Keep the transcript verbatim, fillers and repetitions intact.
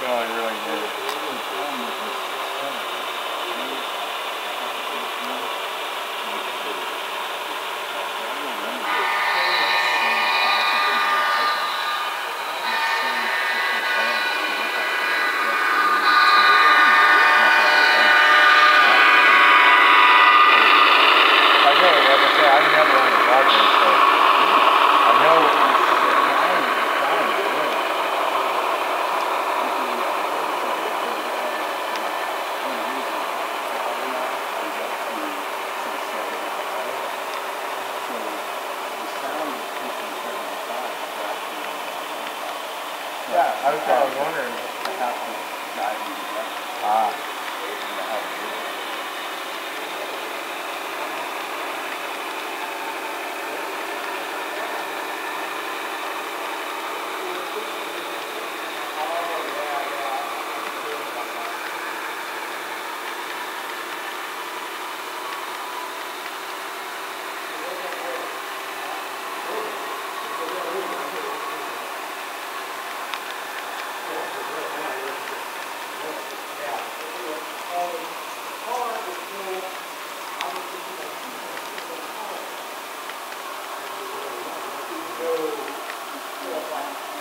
really, really good. I know, like I said, I've never owned a garden, so I know. Yeah, I was, I was wondering. The house was diving together. Ah. Go,